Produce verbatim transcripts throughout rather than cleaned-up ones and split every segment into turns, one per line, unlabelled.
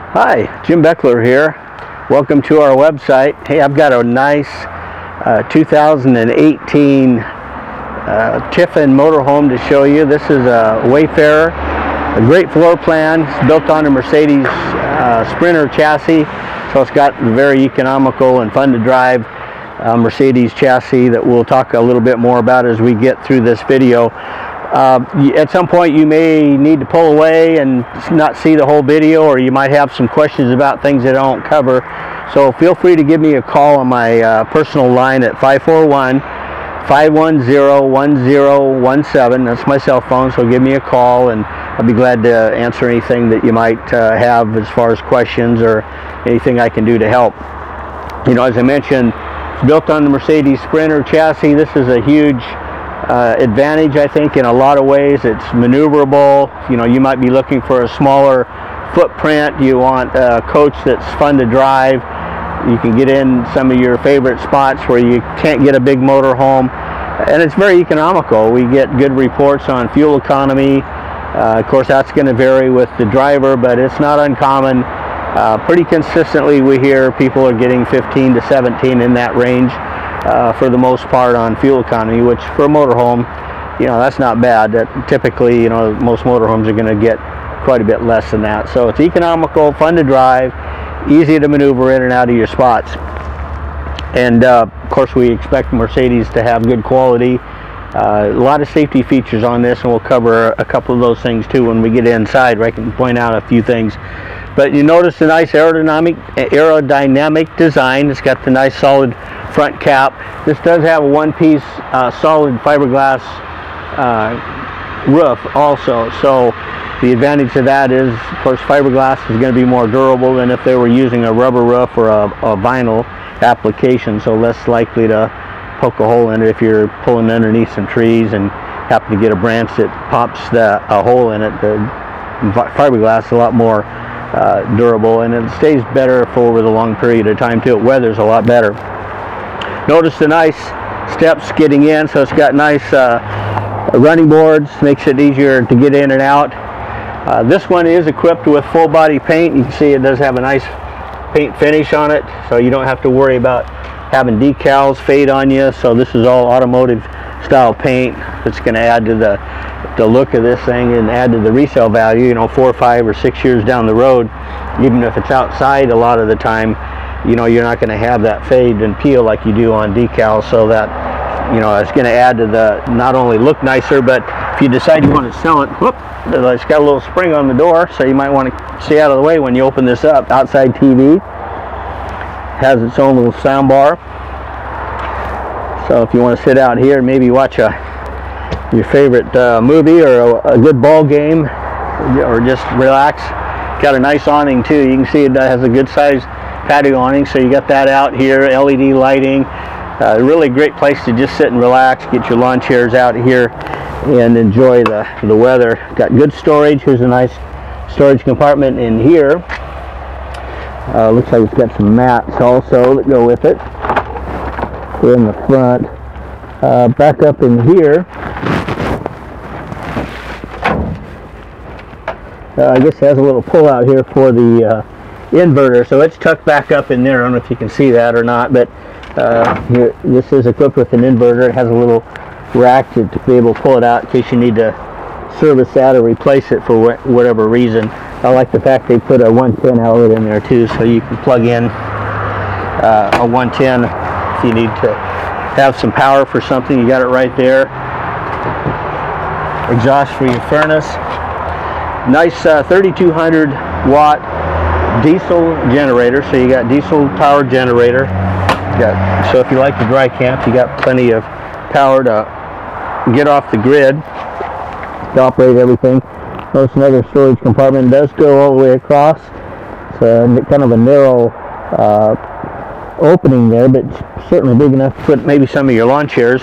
Hi, Jim Beckler here. Welcome to our website. Hey, I've got a nice uh, two thousand eighteen uh, Tiffin motorhome to show you. This is a Wayfarer, a great floor plan. It's built on a Mercedes uh, Sprinter chassis, so it's got a very economical and fun to drive uh, Mercedes chassis that we'll talk a little bit more about as we get through this video. Uh, at some point you may need to pull away and not see the whole video, or you might have some questions about things that I don't cover. So feel free to give me a call on my uh, personal line at five four one, five one zero, one zero one seven. That's my cell phone, so give me a call and I'll be glad to answer anything that you might uh, have as far as questions or anything I can do to help. You know, as I mentioned, it's built on the Mercedes Sprinter chassis. This is a huge Uh, advantage, I think, in a lot of ways. It's maneuverable. You know, you might be looking for a smaller footprint. You want a coach that's fun to drive. You can get in some of your favorite spots where you can't get a big motor home, and it's very economical. We get good reports on fuel economy. Uh, of course, that's going to vary with the driver, but it's not uncommon. Uh, pretty consistently we hear people are getting fifteen to seventeen in that range. Uh, for the most part on fuel economy, which for a motorhome, you know, that's not bad. That typically, you know, most motorhomes are going to get quite a bit less than that. So it's economical, fun to drive, easy to maneuver in and out of your spots. And uh, of course, we expect Mercedes to have good quality. Uh, a lot of safety features on this, and we'll cover a couple of those things too when we get inside, where I can point out a few things. But you notice the nice aerodynamic aerodynamic design. It's got the nice solid front cap. This does have a one-piece uh, solid fiberglass uh, roof also. So the advantage of that is, of course, fiberglass is going to be more durable than if they were using a rubber roof or a, a vinyl application. So less likely to poke a hole in it if you're pulling underneath some trees and happen to get a branch that pops the, a hole in it. The fiberglass is a lot more uh, durable, and it stays better for over the long period of time too. It weathers a lot better. Notice the nice steps getting in, so it's got nice uh, running boards, makes it easier to get in and out. Uh, this one is equipped with full body paint. You can see it does have a nice paint finish on it, so you don't have to worry about having decals fade on you. So this is all automotive style paint that's going to add to the the look of this thing and add to the resale value, you know, four or five or six years down the road. Even if it's outside, a lot of the time, you know, you're not going to have that fade and peel like you do on decals. So that, you know, it's going to add to the, not only look nicer, but if you decide you want to sell it, whoop, it's got a little spring on the door, so you might want to stay out of the way when you open this up. Outside T V, has its own little sound bar, so if you want to sit out here and maybe watch a your favorite uh, movie or a, a good ball game, or just relax. Got a nice awning too. You can see it has a good size patio awning, so you got that out here, L E D lighting. Uh, really great place to just sit and relax, get your lawn chairs out here and enjoy the, the weather. Got good storage. Here's a nice storage compartment in here. Uh, looks like it's got some mats also that go with it. Here in the front. Uh, back up in here, Uh, I guess it has a little pull out here for the uh, inverter, so it's tucked back up in there. I don't know if you can see that or not, but uh, here, this is equipped with an inverter. It has a little rack to, to be able to pull it out in case you need to service that or replace it for wh whatever reason. I like the fact they put a one ten outlet in there too, so you can plug in uh, a one ten if you need to have some power for something. You got it right there. Exhaust for your furnace. Nice uh, thirty-two hundred watt diesel generator, so you got diesel power generator. You got, so if you like to dry camp, you got plenty of power to get off the grid to operate everything. Notice another storage compartment. It does go all the way across. It's a, kind of a narrow uh, opening there, but certainly big enough to put maybe some of your lawn chairs.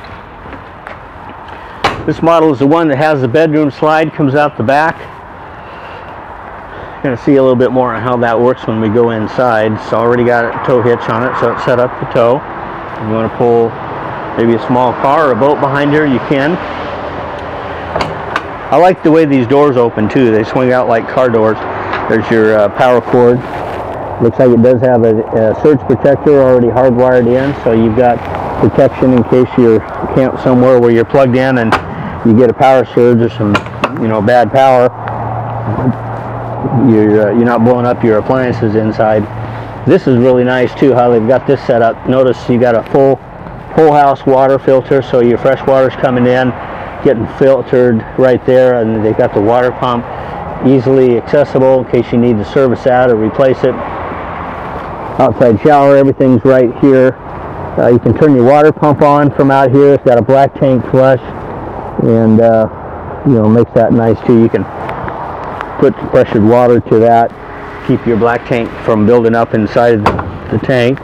This model is the one that has the bedroom slide, comes out the back. Going to see a little bit more on how that works when we go inside. It's already got a tow hitch on it, so it's set up to tow. If you want to pull maybe a small car or a boat behind here, you can. I like the way these doors open too. They swing out like car doors. There's your uh, power cord. Looks like it does have a, a surge protector already hardwired in, so you've got protection in case you're camped somewhere where you're plugged in and you get a power surge or some, you know, bad power. You're, uh, you're not blowing up your appliances inside. This is really nice too, how they've got this set up. Notice you got a full whole house water filter, so your fresh water's coming in, getting filtered right there, and they've got the water pump easily accessible in case you need to service that or replace it. Outside shower, everything's right here. Uh, you can turn your water pump on from out here. It's got a black tank flush, and uh, you know, makes that nice too. You can put pressured water to that, keep your black tank from building up inside the, the tank.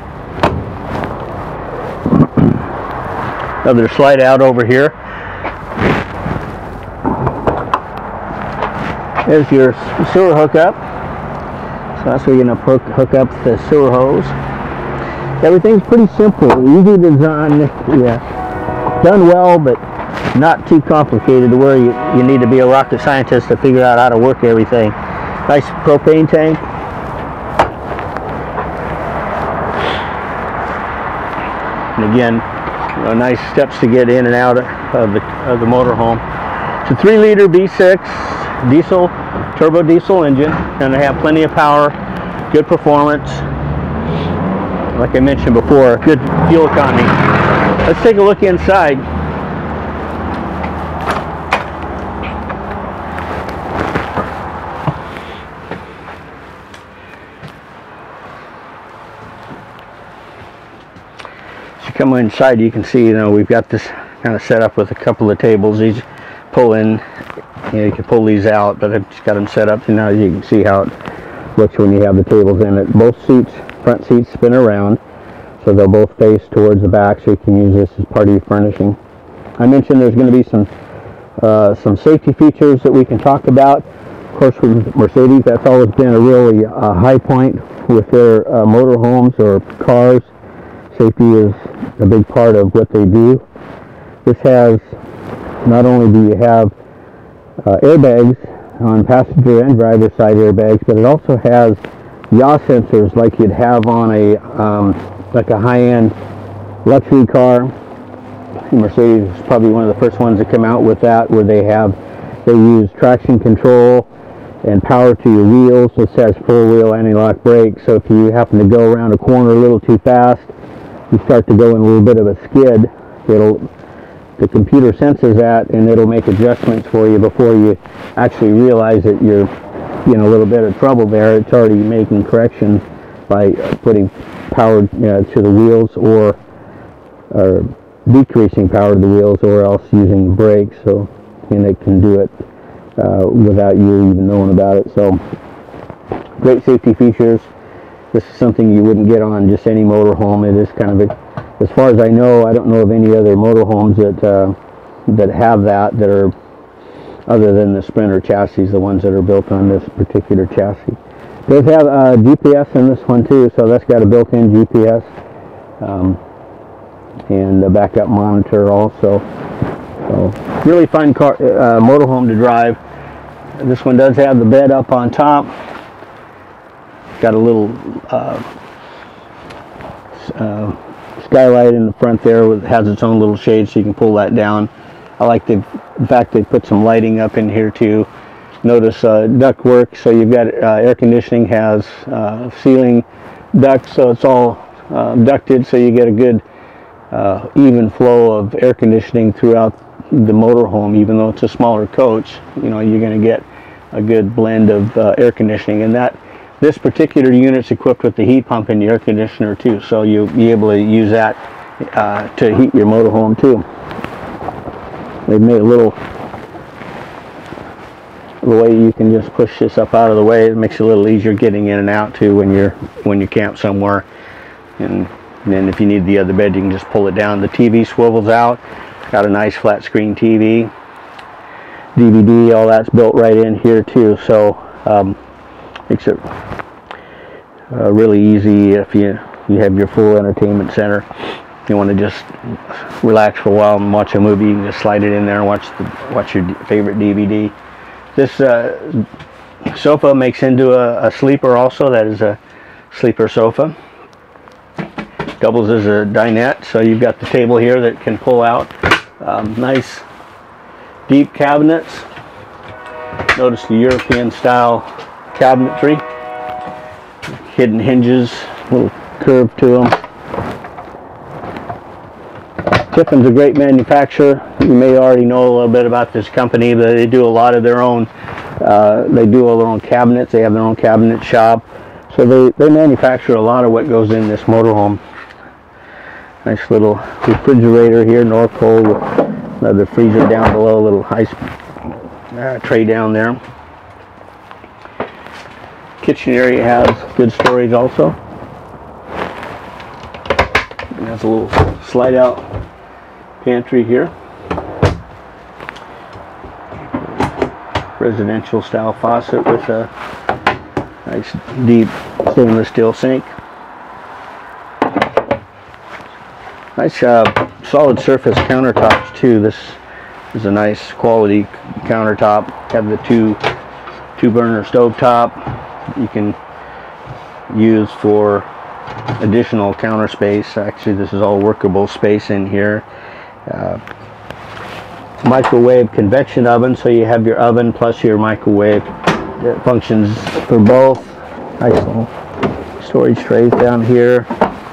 Another slide out over here. There's your sewer hookup. So that's where you're going to hook, hook up the sewer hose. Everything's pretty simple, easy design. Yeah, done well, but not too complicated to where you, you need to be a rocket scientist to figure out how to work everything. Nice propane tank. And again, you know, nice steps to get in and out of the, of the motorhome. It's a three liter V six diesel, turbo diesel engine, and they have plenty of power, good performance. Like I mentioned before, good fuel economy. Let's take a look inside. As you come inside, you can see, you know, we've got this kind of set up with a couple of tables. These pull in, you know, you can pull these out, but I've just got them set up, and now you can see how it looks when you have the tables in it. Both seats, front seats, spin around, so they'll both face towards the back, so you can use this as part of your furnishing. I mentioned there's going to be some uh, some safety features that we can talk about. Of course, with Mercedes, that's always been a really uh, high point with their uh, motorhomes or cars. Safety is a big part of what they do. This has, not only do you have uh, airbags on passenger and driver side airbags, but it also has yaw sensors like you'd have on a um, like a high-end luxury car. Mercedes is probably one of the first ones to come out with that, where they have they use traction control and power to your wheels. This has full wheel anti-lock brakes, so if you happen to go around a corner a little too fast, you start to go in a little bit of a skid, it'll the computer senses that, and it'll make adjustments for you before you actually realize that you're in a little bit of trouble there. It's already making correction by putting power uh, to the wheels, or, or decreasing power to the wheels, or else using brakes, so and it can do it uh, without you even knowing about it. So great safety features. This is something you wouldn't get on just any motorhome. It is kind of a, as far as I know, I don't know of any other motorhomes that uh, that have that, that are other than the Sprinter chassis, the ones that are built on this particular chassis. It does have uh, G P S in this one too, so that's got a built-in G P S um, and a backup monitor also. So really fun car, uh, motorhome to drive. This one does have the bed up on top. Got a little uh, uh, skylight in the front there. It has its own little shade, so you can pull that down. I like the in fact they put some lighting up in here too. Notice uh, duct work, so you've got uh, air conditioning has uh, ceiling ducts, so it's all uh, ducted, so you get a good uh, even flow of air conditioning throughout the motorhome. Even though it's a smaller coach, you know, you're going to get a good blend of uh, air conditioning, and that this particular unit's equipped with the heat pump and the air conditioner too, so you'll be able to use that uh, to heat your motorhome too. They've made a little the way you can just push this up out of the way. It makes it a little easier getting in and out too when you're when you camp somewhere. And then if you need the other bed, you can just pull it down. The T V swivels out. Got a nice flat screen T V, D V D, all that's built right in here too. So um, makes it uh, really easy if you you have your full entertainment center. You want to just relax for a while and watch a movie, you can just slide it in there and watch the watch your favorite D V D. This uh, Sofa makes into a, a sleeper also. That is a sleeper sofa. Doubles as a dinette, so you've got the table here that can pull out. Um, nice deep cabinets. Notice the European style cabinetry. Hidden hinges, little curve to them. Tiffin's a great manufacturer. You may already know a little bit about this company, but they do a lot of their own. Uh, they do all their own cabinets. They have their own cabinet shop. So they, they manufacture a lot of what goes in this motorhome. Nice little refrigerator here, North Pole, with another freezer down below, a little ice uh, tray down there. Kitchen area has good storage also. And has a little slide out pantry here. Residential style faucet with a nice deep stainless steel sink. Nice uh, solid surface countertops too. This is a nice quality countertop. Have the two two burner stove top. You can use for additional counter space. Actually, this is all workable space in here. Uh, microwave convection oven, so you have your oven plus your microwave that functions for both. Nice little storage trays down here,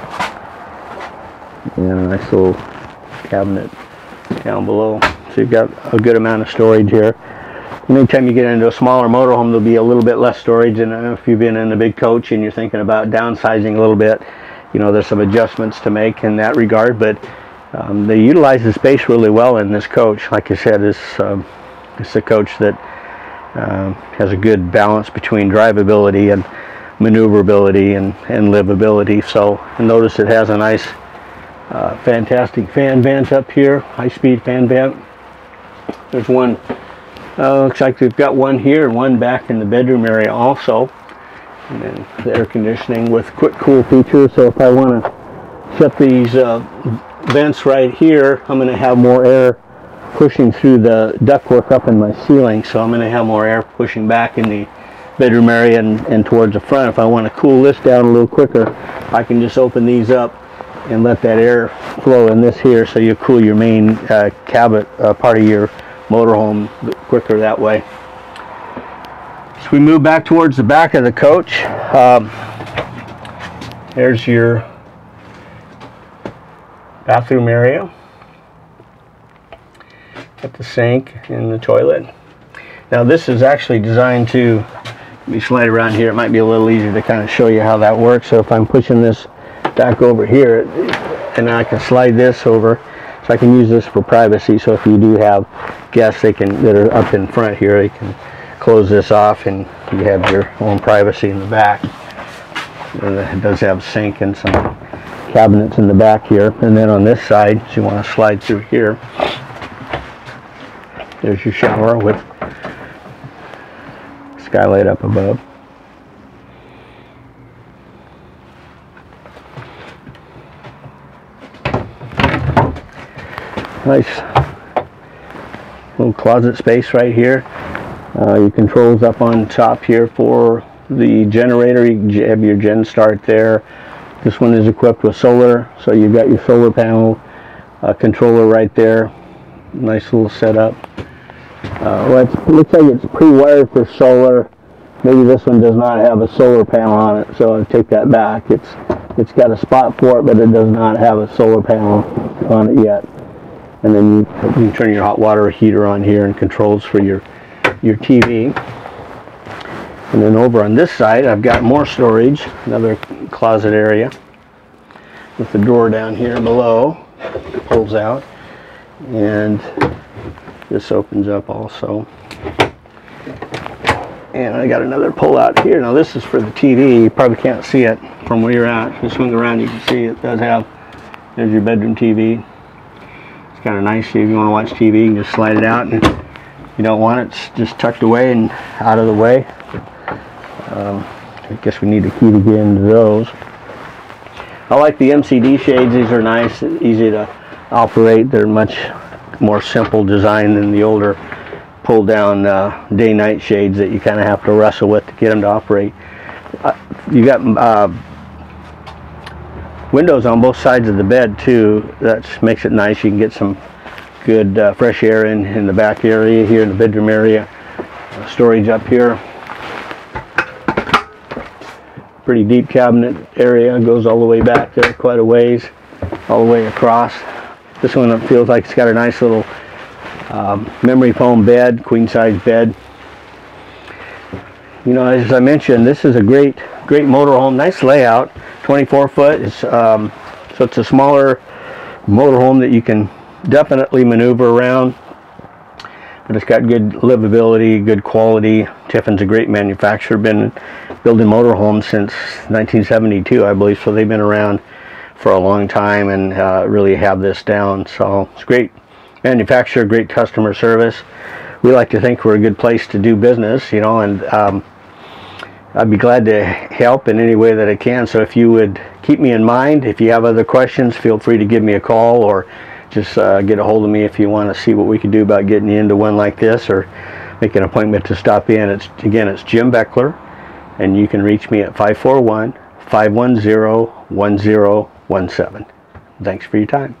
and a nice little cabinet down below. So you've got a good amount of storage here. Anytime you get into a smaller motorhome, there'll be a little bit less storage, and if you've been in a big coach and you're thinking about downsizing a little bit, you know, there's some adjustments to make in that regard, but um, they utilize the space really well in this coach. Like I said, it's, um, it's a coach that um, has a good balance between drivability and maneuverability and, and livability. So notice it has a nice, uh, fantastic fan vent up here, high-speed fan vent. There's one. Uh, looks like we've got one here and one back in the bedroom area also. And then the air conditioning with quick cool features. So if I want to set these uh, vents right here, I'm going to have more air pushing through the ductwork up in my ceiling. So I'm going to have more air pushing back in the bedroom area and, and towards the front. If I want to cool this down a little quicker, I can just open these up and let that air flow in this here. So you cool your main uh, cabin uh, part of your motorhome quicker that way. So we move back towards the back of the coach. Um, there's your bathroom area. Got the sink and the toilet. Now this is actually designed to, let me slide around here, it might be a little easier to kind of show you how that works. So if I'm pushing this back over here, and I can slide this over, so I can use this for privacy. So if you do have guests they can that are up in front here, they can close this off and you have your own privacy in the back. And it does have a sink and some cabinets in the back here. And then on this side, so you want to slide through here, there's your shower with skylight up above. Nice little closet space right here. Uh, your controls up on top here for the generator. You have your gen start there. This one is equipped with solar, so you've got your solar panel uh, controller right there. Nice little setup. Uh, well, it looks like it's pre-wired for solar. Maybe this one does not have a solar panel on it, so I'll take that back. It's it's got a spot for it, but it does not have a solar panel on it yet. And then you, you can turn your hot water heater on here and controls for your your T V. And then over on this side, I've got more storage, another closet area with the drawer down here below. It pulls out, and this opens up also. And I got another pull out here. Now this is for the T V. You probably can't see it from where you're at. If you swing around, you can see it does have, there's your bedroom T V. It's kind of nice. If you want to watch T V, you can just slide it out, and if you don't want it, it's just tucked away and out of the way. Um, I guess we need a key to get into those. I like the M C D shades. These are nice, easy to operate. They're much more simple design than the older pull down uh, day night shades that you kind of have to wrestle with to get them to operate. Uh, you got uh, windows on both sides of the bed too. That makes it nice. You can get some good uh, fresh air in in the back area here in the bedroom area. Uh, storage up here. Pretty deep cabinet area, goes all the way back there quite a ways, all the way across. This one feels like it's got a nice little um, memory foam bed, queen size bed. You know, as I mentioned, this is a great great motorhome. Nice layout, twenty-four foot. It's um, so it's a smaller motorhome that you can definitely maneuver around, but it's got good livability, good quality. Tiffin's a great manufacturer, been building motorhomes since nineteen seventy-two, I believe, so they've been around for a long time and uh, really have this down. So it's great manufacturer, great customer service. We like to think we're a good place to do business, you know, and um, I'd be glad to help in any way that I can. So if you would keep me in mind, if you have other questions, feel free to give me a call, or just uh, get a hold of me if you want to see what we can do about getting you into one like this, or make an appointment to stop in. It's again, it's Jim Beckler, and you can reach me at five four one, five one zero, one zero one seven. Thanks for your time.